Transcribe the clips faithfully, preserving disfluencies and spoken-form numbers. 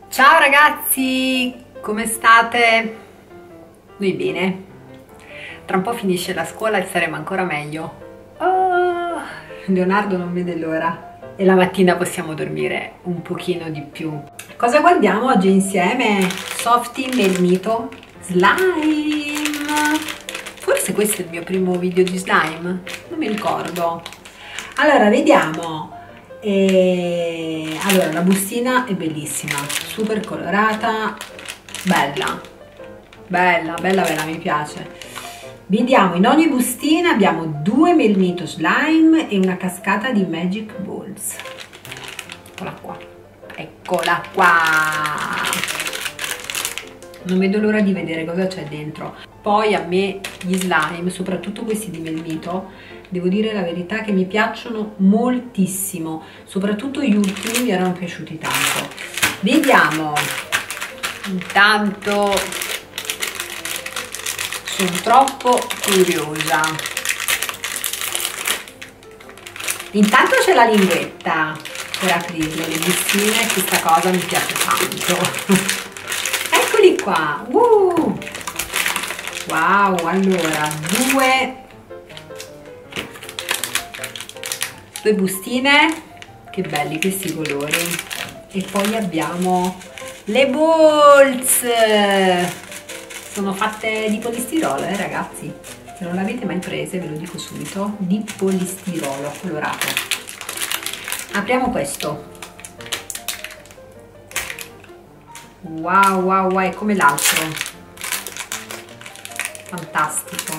Ciao ragazzi, come state? Noi bene. Tra un po' finisce la scuola e saremo ancora meglio. Oh, Leonardo non vede l'ora e la mattina possiamo dormire un pochino di più. Cosa guardiamo oggi insieme? Softy Melmito Slime. Forse questo è il mio primo video di slime, non mi ricordo. Allora, vediamo. E allora, la bustina è bellissima, super colorata, bella, bella, bella, bella, mi piace. Vediamo, in ogni bustina abbiamo due Melmito Slime e una cascata di Magic Balls. Eccola qua, eccola qua. Non vedo l'ora di vedere cosa c'è dentro. Poi a me gli slime, soprattutto questi di Melmito, devo dire la verità che mi piacciono moltissimo, soprattutto gli ultimi mi erano piaciuti tanto. Vediamo, intanto sono troppo curiosa. Intanto c'è la linguetta per aprirle le bustine, questa cosa mi piace tanto. Eccoli qua, uh! Wow, allora due due bustine, che belli questi colori, e poi abbiamo le balls, sono fatte di polistirolo, eh ragazzi, se non l'avete mai prese ve lo dico subito, di polistirolo colorato. Apriamo questo. Wow wow wow, è come l'altro, fantastico.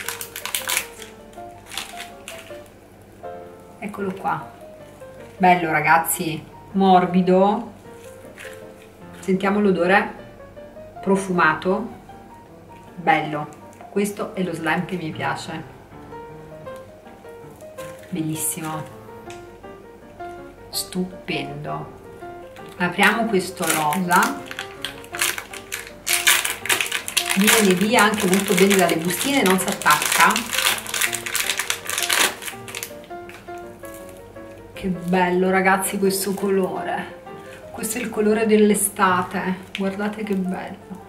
Eccolo qua, bello ragazzi, morbido, sentiamo l'odore, profumato, bello. Questo è lo slime che mi piace, bellissimo, stupendo. Apriamo questo rosa, viene via anche molto bene dalle bustine, non si attacca. Che bello ragazzi questo colore, questo è il colore dell'estate, guardate che bello,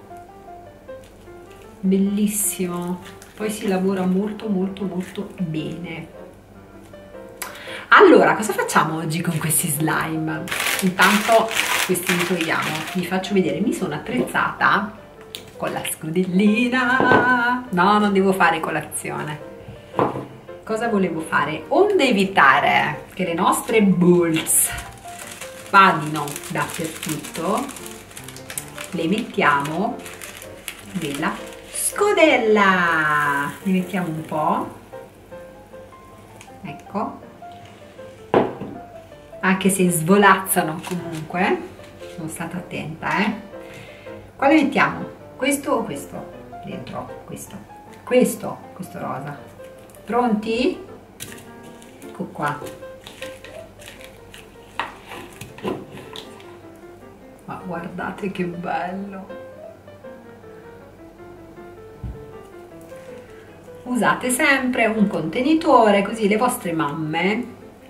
bellissimo. Poi si lavora molto molto molto bene. Allora, cosa facciamo oggi con questi slime? Intanto questi li togliamo, vi faccio vedere, mi sono attrezzata con la scodellina. No, non devo fare colazione. Cosa volevo fare? Onde evitare che le nostre balls vadino dappertutto, le mettiamo nella scodella. Ne mettiamo un po', ecco, anche se svolazzano comunque, sono stata attenta, eh. Quale mettiamo? Questo o questo? Dentro, questo, questo, questo rosa. Pronti? Ecco qua. Ma guardate che bello. Usate sempre un contenitore, così le vostre mamme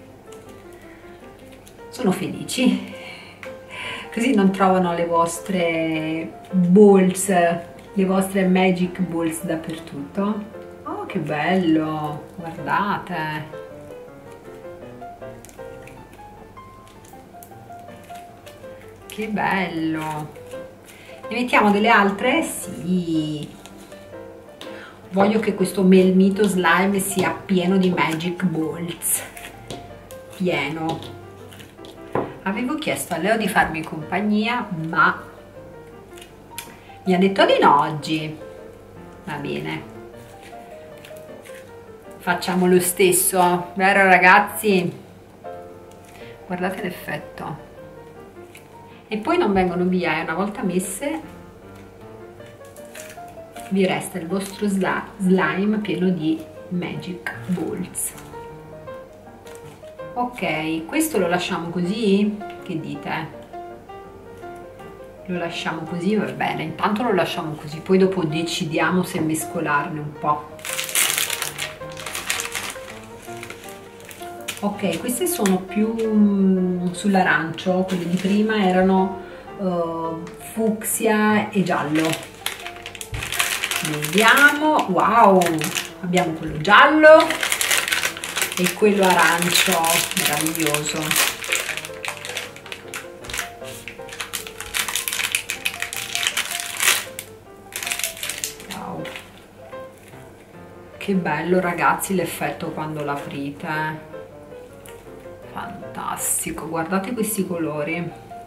sono felici, così non trovano le vostre balls, le vostre magic balls dappertutto. Oh, che bello, guardate. Che bello. Ne mettiamo delle altre? Sì. Voglio che questo Melmito Slime sia pieno di magic balls. Pieno. Avevo chiesto a Leo di farmi compagnia, ma mi ha detto di no oggi. Va bene. Facciamo lo stesso, vero ragazzi? Guardate l'effetto. E poi non vengono via, e una volta messe vi resta il vostro slime pieno di magic balls. Ok, questo lo lasciamo così? Che dite? Lo lasciamo così, va bene, intanto lo lasciamo così, poi dopo decidiamo se mescolarne un po'. Ok, queste sono più sull'arancio, quelle di prima erano uh, fucsia e giallo. Vediamo, wow, abbiamo quello giallo e quello arancio, meraviglioso. Che bello ragazzi l'effetto quando l'aprite, fantastico, guardate questi colori,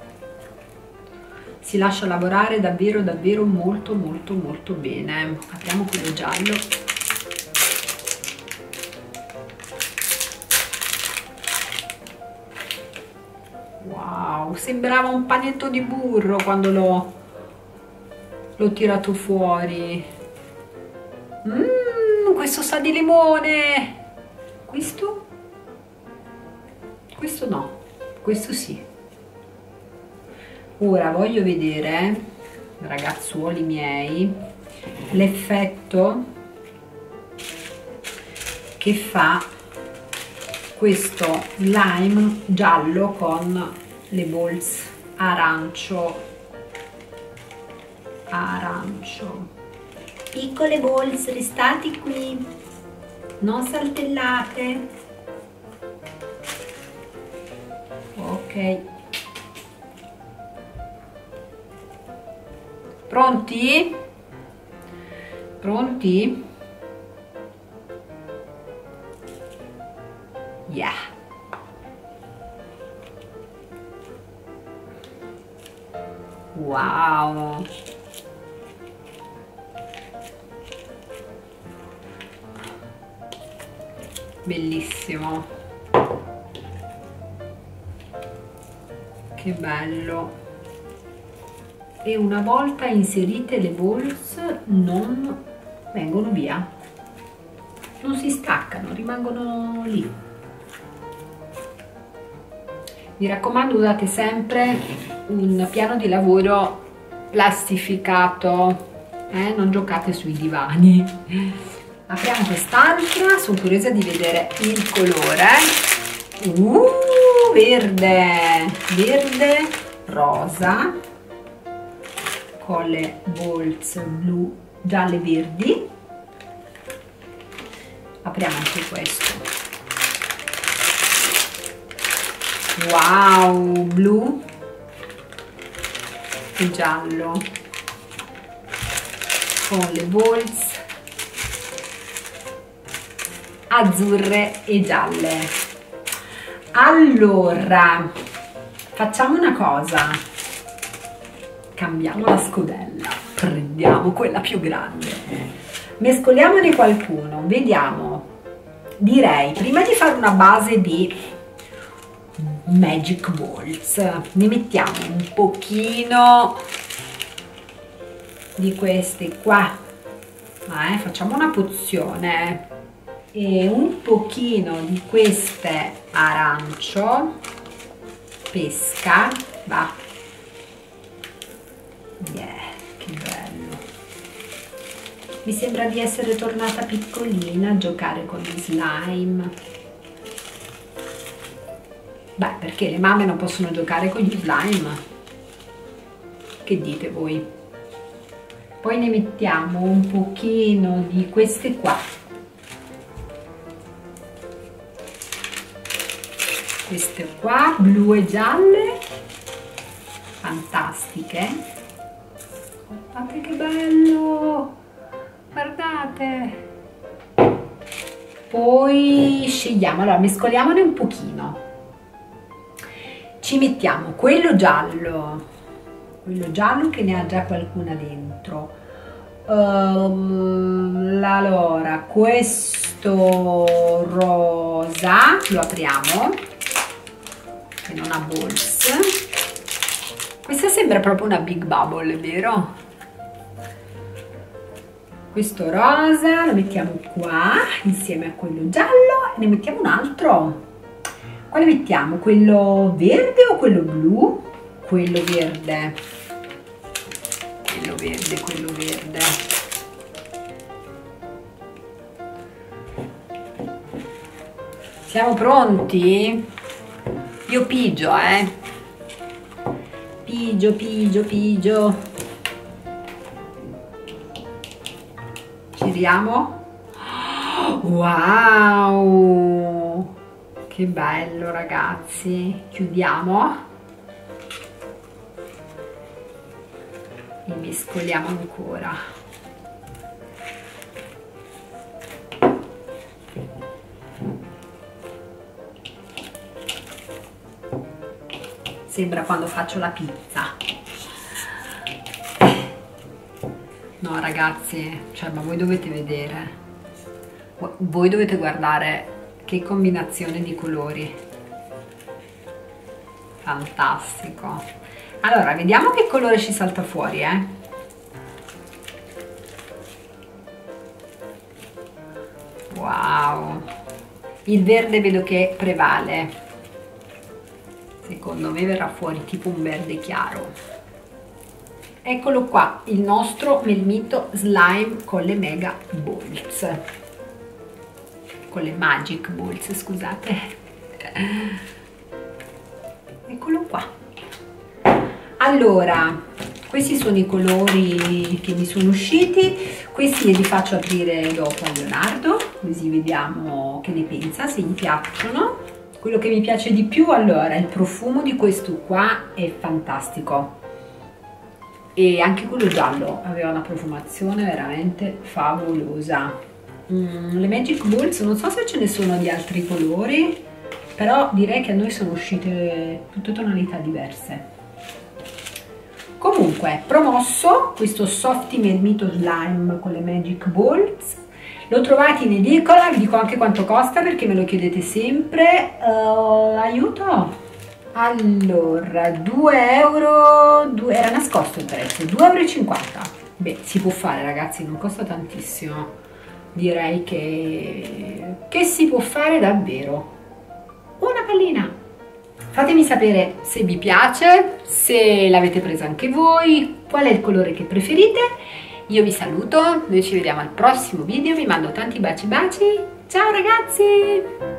si lascia lavorare davvero davvero molto molto molto bene. Apriamo quello giallo, wow, sembrava un panetto di burro quando l'ho l'ho tirato fuori. Mm. Questo sa di limone, questo? Questo no, questo sì. Ora voglio vedere, ragazzuoli miei, l'effetto che fa questo lime giallo con le balls arancio, arancio. Piccole balls, restate qui, non saltellate. Ok. Pronti? Pronti? Yeah. Wow. Bellissimo, che bello. E una volta inserite le balls non vengono via, non si staccano, rimangono lì. Mi raccomando, usate sempre un piano di lavoro plastificato, eh? Non giocate sui divani. Apriamo quest'altra, sono curiosa di vedere il colore. Uh, verde, verde, rosa, con le balls blu, gialle, verdi. Apriamo anche questo. Wow, blu e giallo, con le balls azzurre e gialle. Allora facciamo una cosa, cambiamo la scodella, prendiamo quella più grande, mescoliamone qualcuno, vediamo. Direi, prima di fare una base di magic balls, ne mettiamo un pochino di queste qua, eh, facciamo una pozione, e un pochino di queste arancio, pesca, va, yeah, che bello. Mi sembra di essere tornata piccolina a giocare con gli slime. Beh, perché le mamme non possono giocare con gli slime? Che dite voi? Poi ne mettiamo un pochino di queste qua. Queste qua, blu e gialle, fantastiche. Guardate che bello! Guardate! Poi scegliamo, allora mescoliamone un pochino. Ci mettiamo quello giallo, quello giallo che ne ha già qualcuna dentro. Um, allora, questo rosa lo apriamo, che non ha balls. Questa sembra proprio una big bubble, vero? Questo rosa lo mettiamo qua insieme a quello giallo e ne mettiamo un altro. Quale mettiamo? Quello verde o quello blu? Quello verde. Quello verde, quello verde. Siamo pronti? Io pigio, eh? pigio, pigio, pigio. Giriamo. Wow, che bello ragazzi. Chiudiamo e mescoliamo ancora. Sembra quando faccio la pizza. No ragazzi, cioè, ma voi dovete vedere, voi dovete guardare che combinazione di colori, fantastico. Allora, vediamo che colore ci salta fuori, eh. Wow, il verde vedo che prevale, secondo me verrà fuori tipo un verde chiaro. Eccolo qua, il nostro melmito slime con le mega balls, con le magic balls, scusate. Eccolo qua. Allora, questi sono i colori che mi sono usciti, questi li faccio aprire dopo a Leonardo, così vediamo che ne pensa, se gli piacciono. Quello che mi piace di più, allora, il profumo di questo qua è fantastico. E anche quello giallo aveva una profumazione veramente favolosa. Mm, le Magic Balls non so se ce ne sono di altri colori, però direi che a noi sono uscite tutte tonalità diverse. Comunque, promosso questo Softy Melmito Slime con le Magic Balls, lo trovate in edicola, vi dico anche quanto costa perché me lo chiedete sempre. Uh, aiuto! Allora, due euro, due, era nascosto il prezzo, due e cinquanta euro. Beh, si può fare ragazzi, non costa tantissimo. Direi che, che si può fare davvero. Una pallina. Fatemi sapere se vi piace, se l'avete presa anche voi, qual è il colore che preferite. Io vi saluto, noi ci vediamo al prossimo video, vi mando tanti baci baci. Ciao ragazzi!